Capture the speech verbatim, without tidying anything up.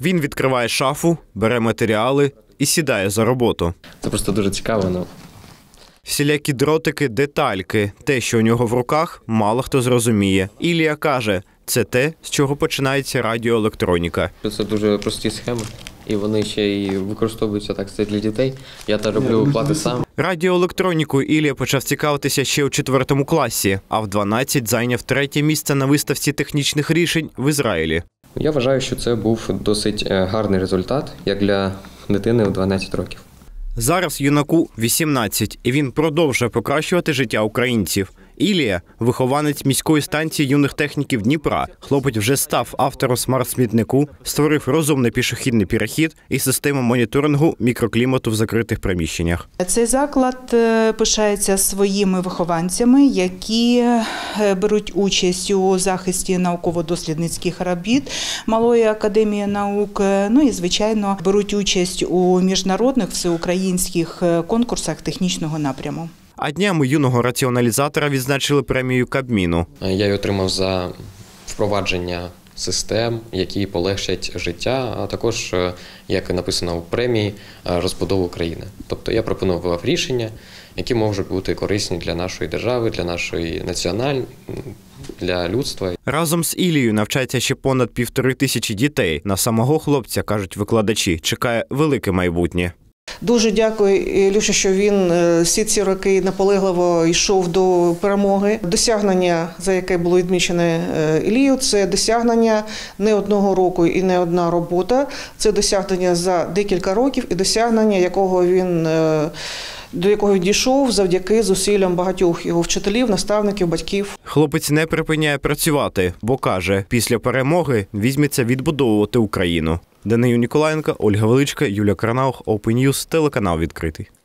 Він відкриває шафу, бере матеріали і сідає за роботу. Це просто дуже цікаво. Ну. Всілякі дротики, детальки. Те, що у нього в руках, мало хто зрозуміє. Ілія каже, це те, з чого починається радіоелектроніка. Це дуже прості схеми, і вони ще й використовуються так сказати, для дітей. Я та роблю плати сам. Радіоелектронікою Ілія почав цікавитися ще у четвертому класі, а в дванадцять зайняв третє місце на виставці технічних рішень в Ізраїлі. Я вважаю, що це був досить гарний результат, як для дитини у дванадцять років. Зараз юнаку вісімнадцять, і він продовжує покращувати життя українців. Ілія – вихованець міської станції юних техніків Дніпра. Хлопець вже став автором смарт-смітнику, створив розумний пішохідний перехід і систему моніторингу мікроклімату в закритих приміщеннях. Цей заклад пишається своїми вихованцями, які беруть участь у захисті науково-дослідницьких робіт Малої академії наук, ну і, звичайно, беруть участь у міжнародних всеукраїнських конкурсах технічного напряму. А днями юного раціоналізатора відзначили премію Кабміну. Я її отримав за впровадження систем, які полегшать життя, а також, як і написано у премії, розбудову країни. Тобто я пропонував рішення, які можуть бути корисні для нашої держави, для нашої національної, для людства. Разом з Ілією навчається ще понад півтори тисячі дітей. На самого хлопця, кажуть викладачі, чекає велике майбутнє. Дуже дякую Ілюші, що він всі ці роки наполегливо йшов до перемоги. Досягнення, за яке було відмічене Ілію, це досягнення не одного року і не одна робота. Це досягнення за декілька років і досягнення, якого він, до якого він дійшов завдяки зусиллям багатьох його вчителів, наставників, батьків. Хлопець не припиняє працювати, бо каже, після перемоги візьметься відбудовувати Україну. Данию Ніколаєнко, Ольга Величка, Юлія Карнаух, Open News, телеканал відкритий.